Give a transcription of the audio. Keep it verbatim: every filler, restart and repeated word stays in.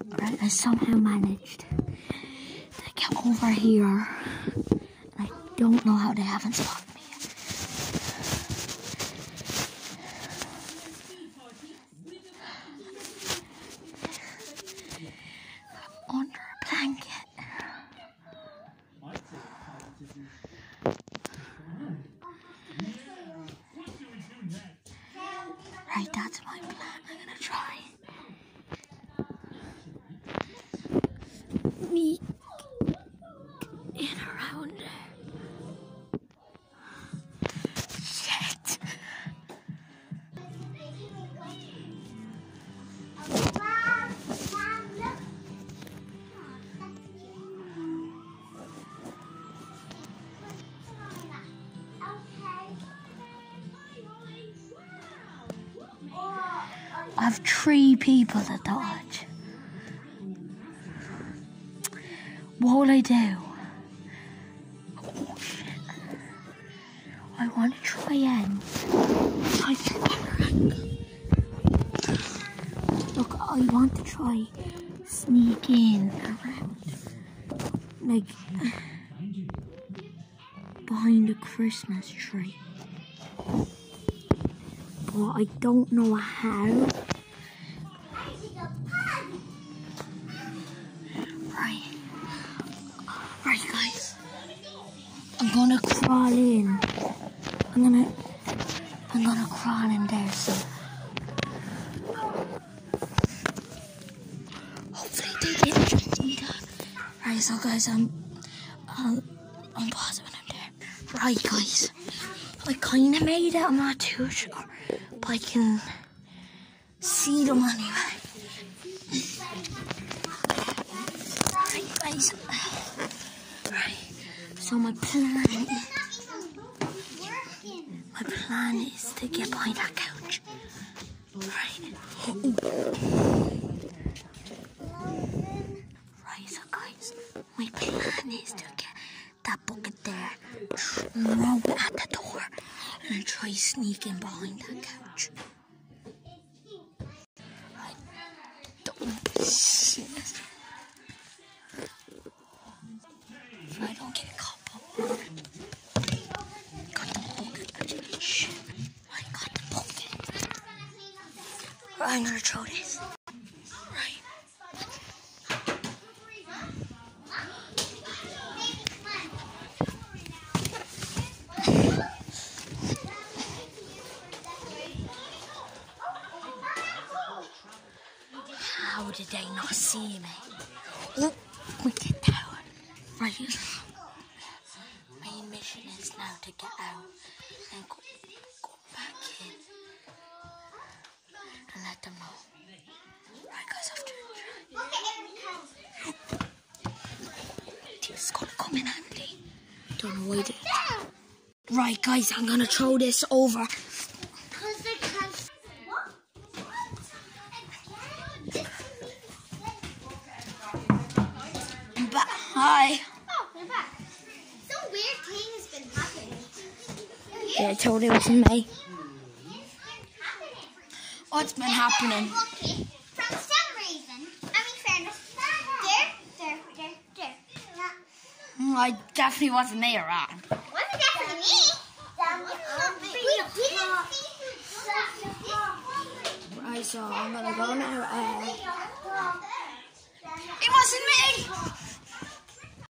Right, I somehow managed to get over here. I don't know how they haven't spotted me yet. Under a blanket. Right, that's my plan. I'm gonna try. Sneak in around there. Shit. I have three people to dodge. What will I do? Oh shit. I want to try and try to get better angle. Look, I want to try sneak in around, like behind the Christmas tree. But I don't know how. Right. Right, guys. I'm gonna crawl in. I'm gonna I'm gonna crawl in there so hopefully they didn't just me that. Right, so guys, I'm I'll I'm pausing when I'm there. Right, guys. I kinda made it, I'm not too sure. But I can see them anyway. Right, guys. Right. So my plan is my plan is to get behind that couch. Right. Right, so guys, my plan is to get that bucket there, throw it at the door, and try sneaking behind that couch. Right. Don't shit. If I don't get caught up. Got the bucket. Shit. I got the bucket. Right, I'm gonna throw this. Right. How did they not see me? Oh, we get down. Right. Main mission is now to get out and go, go back in and let them know. Right, guys, after try. This is gonna come in handy. Don't know why they. Right, guys, I'm gonna throw this over. Hi. Oh, we're back. Some weird thing has been happening. Yeah, I told you it wasn't me. What's been happening? Okay, from some reason, I mean, fairness, there, there, there, there. Mm, I definitely wasn't there, right? Wasn't definitely me. Right, so I'm gonna go now. Uh,